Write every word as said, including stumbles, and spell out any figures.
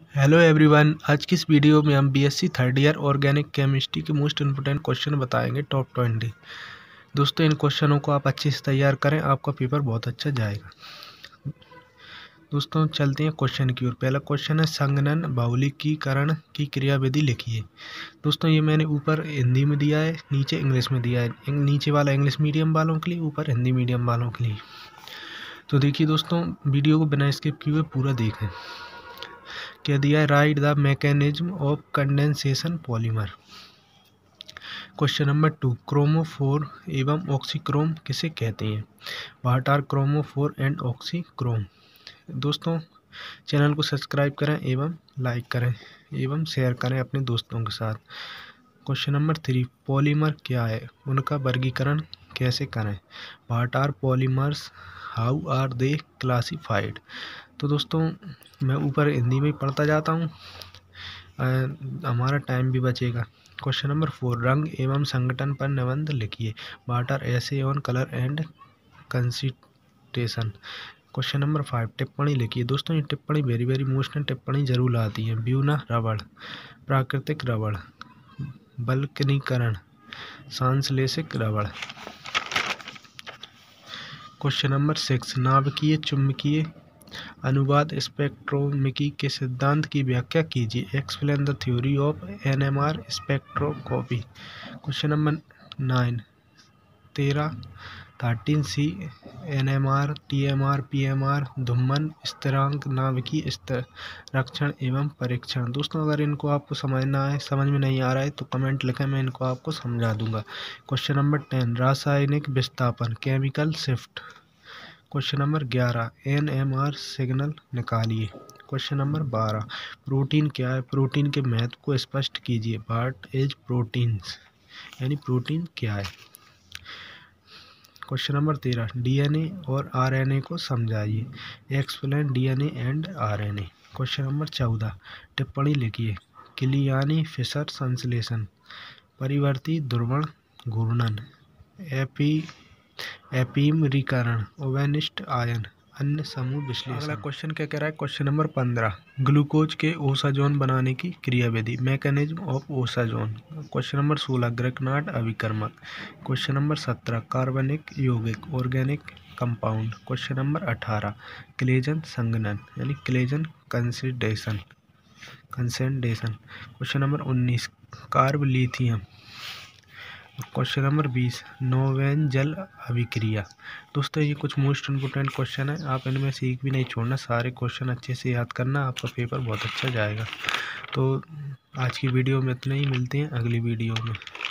Hello everyone, आज की इस वीडियो में हम BSc third year organic chemistry के मोस्ट इम्पोर्टेंट क्वेश्चन बताएंगे, टॉप ट्वेंटी। दोस्तों, इन क्वेश्चनों को आप अच्छे से तैयार करें, आपका पेपर बहुत अच्छा जाएगा। दोस्तों, चलते हैं क्वेश्चन की ओर। पहला क्वेश्चन है, संघनन बहुलकीकरण की क्रियाविधि लिखिए। दोस्तों, ये मैंने ऊपर हिंदी में दिया है, नीचे इंग्लिश में दिया है। नीचे वाला इंग्लिश मीडियम वालों के लिए, ऊपर हिंदी मीडियम वालों के लिए। तो देखिए दोस्तों, वीडियो को बिना स्किप किए पूरा देखें। क्या दिया है, write the mechanism of condensation polymer. Question number two, chromophore एवं ऑक्सीक्रोम किसे कहते हैं। What are chromophore and auxochrome. दोस्तों, चैनल को सब्सक्राइब करें एवं लाइक करें एवं शेयर करें अपने दोस्तों के साथ। क्वेश्चन नंबर थ्री, पॉलीमर क्या है, उनका वर्गीकरण कैसे करें। What are polymers, how are they classified. तो दोस्तों, मैं ऊपर हिंदी में पढ़ता जाता हूँ, हमारा टाइम भी बचेगा। क्वेश्चन नंबर फोर, रंग एवं संगठन पर निबंध लिखिए। What are essay on colour and consistency. Question number five, टिप्पणी लिखिए। दोस्तों, ये टिप्पणी वेरी वेरी मोस्ट टिप्पणी जरूर आती है। ब्यूना रबड़, प्राकृतिक रबड़, बल्कनीकरण, सांश्लेषिक रबड़। क्वेश्चन नंबर सिक्स, नाभिकीय चुंबकीय अनुवाद स्पेक्ट्रोमिकी के सिद्धांत की व्याख्या कीजिए। Explain the theory of NMR spectroscopy. Question number nine, तेरह thirteen C, NMR, TMR, PMR, धूमन स्थिरांक, नाभिकीय संरक्षण एवं परीक्षण। दोस्तों, अगर इनको आपको समझना है, समझ में नहीं आ रहा है तो कमेंट लिखें, मैं इनको आपको समझा दूंगा। क्वेश्चन नंबर टेन, रासायनिक विस्थापन, केमिकल शिफ्ट। क्वेश्चन नंबर ग्यारह, एन एम आर सिग्नल निकालिए। क्वेश्चन नंबर बारह, प्रोटीन क्या है, प्रोटीन के महत्व को स्पष्ट कीजिए। व्हाट इज प्रोटीन्स, यानी प्रोटीन क्या है। क्वेश्चन नंबर तेरह, डीएनए और आरएनए को समझाइए। Explain DNA and RNA. Question number चौदह, टिप्पणी लिखिए। किलियानी फिशर संश्लेषण, परिवर्ती ध्रुवण घूर्णन, एपी एपीमरीकरण, ओवेनिस्ट आयन, अन्य समूह विश्लेषण। अगला क्वेश्चन क्या कह रहा है, क्वेश्चन नंबर पंद्रह, ग्लूकोज के ओसाजोन बनाने की क्रियाविधि, mechanism of osazone. Question number सोलह, ग्रेकनार्ड अभिकर्मक। क्वेश्चन नंबर सत्रह, कार्बनिक यौगिक, ऑर्गेनिक कंपाउंड। क्वेश्चन नंबर अठारह, क्लेजन संघनन, यानी Claisen condensation condensation. Question number उन्नीस, कार्ब लिथियम। क्वेश्चन नंबर बीस, नोवेंजल अभिक्रिया। दोस्तों, ये कुछ मोस्ट इम्पोर्टेंट क्वेश्चन है, आप इनमें से एक भी नहीं छोड़ना, सारे क्वेश्चन अच्छे से याद करना, आपका पेपर बहुत अच्छा जाएगा। तो आज की वीडियो में इतना ही, मिलते हैं अगली वीडियो में।